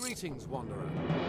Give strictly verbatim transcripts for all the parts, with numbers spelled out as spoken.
Greetings, Wanderer.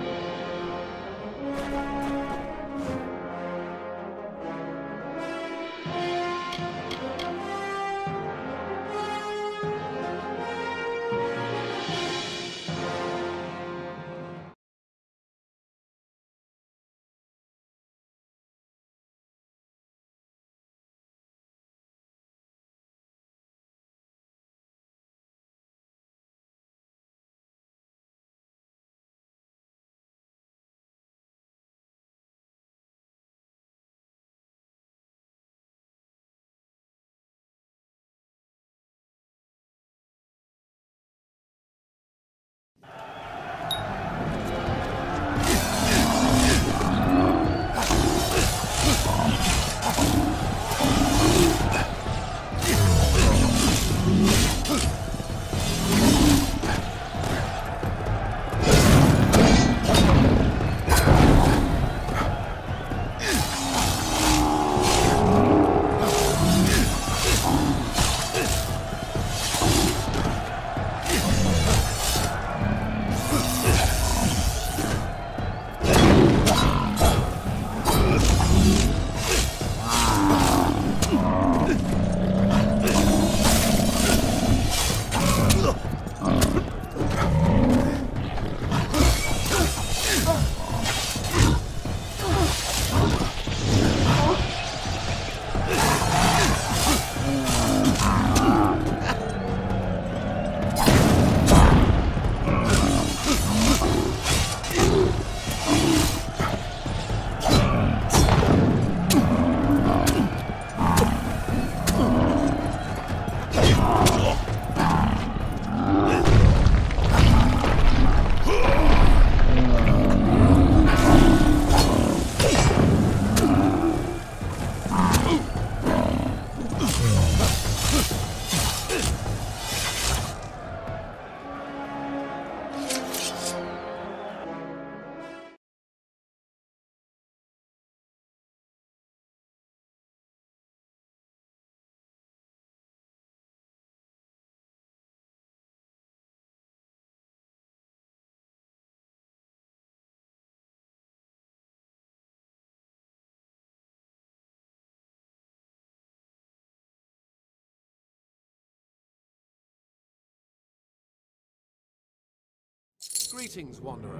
Greetings, Wanderer.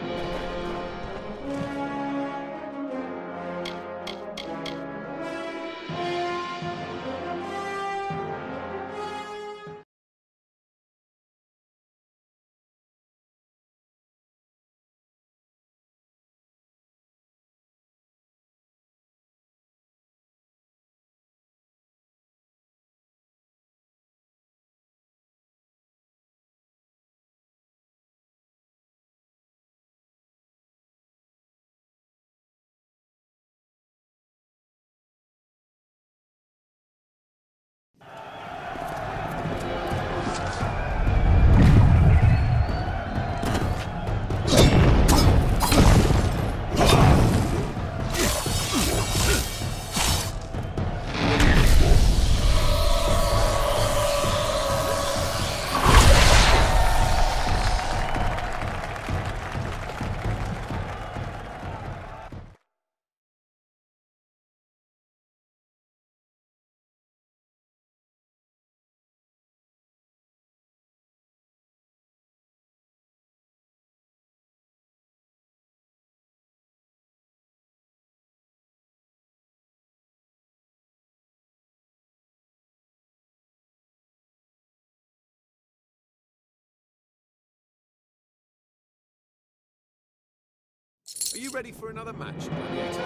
Are you ready for another match, Gladiator?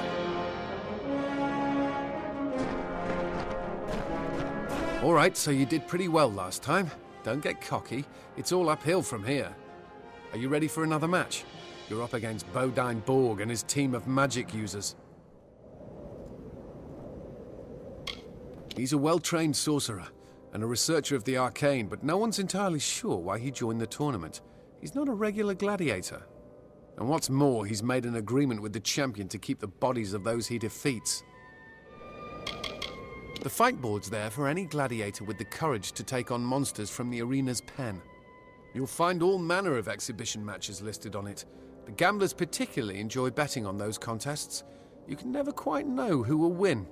All right, so you did pretty well last time. Don't get cocky. It's all uphill from here. Are you ready for another match? You're up against Bodine Borg and his team of magic users. He's a well-trained sorcerer and a researcher of the arcane, but no one's entirely sure why he joined the tournament. He's not a regular gladiator. And what's more, he's made an agreement with the champion to keep the bodies of those he defeats. The fight board's there for any gladiator with the courage to take on monsters from the arena's pen. You'll find all manner of exhibition matches listed on it. The gamblers particularly enjoy betting on those contests. You can never quite know who will win.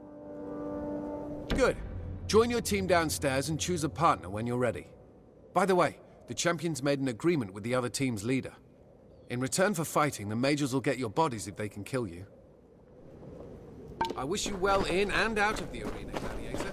Good. Join your team downstairs and choose a partner when you're ready. By the way, the champions made an agreement with the other team's leader. In return for fighting, the majors will get your bodies if they can kill you. I wish you well in and out of the arena, Gladiator.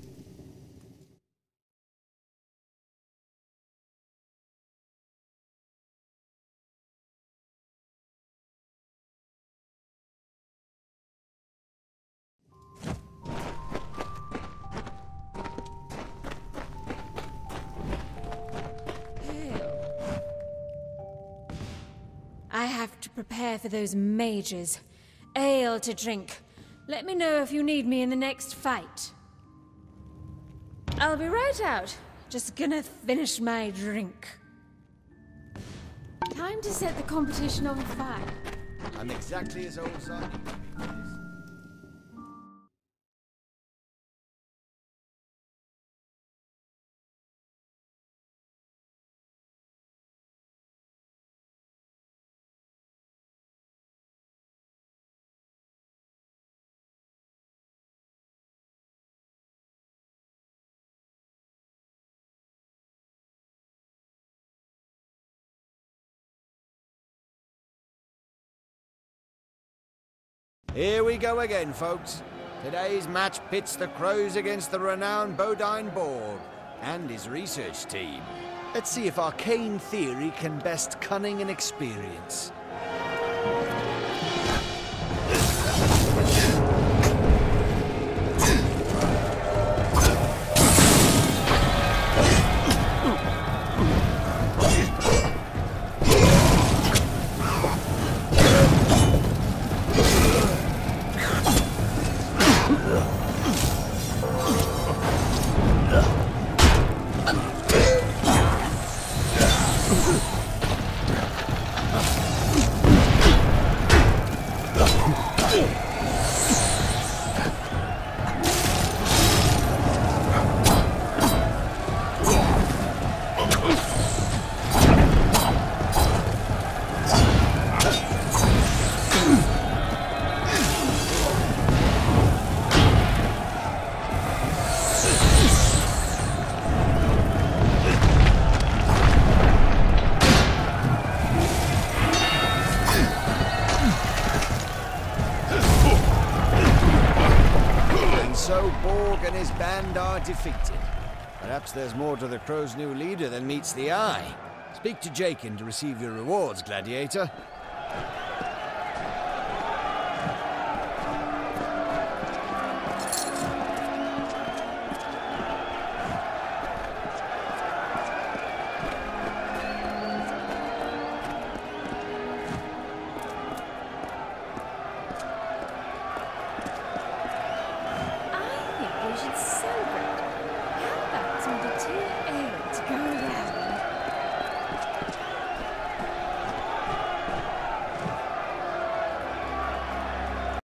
I have to prepare for those mages. Ale to drink. Let me know if you need me in the next fight. I'll be right out. Just gonna finish my drink. Time to set the competition on fire. I'm exactly as old as I need to be, please. Here we go again, folks. Today's match pits the Crows against the renowned Bodine Borg and his research team. Let's see if arcane theory can best cunning and experience. So Borg and his band are defeated. Perhaps there's more to the Crow's new leader than meets the eye. Speak to Jakin to receive your rewards, Gladiator.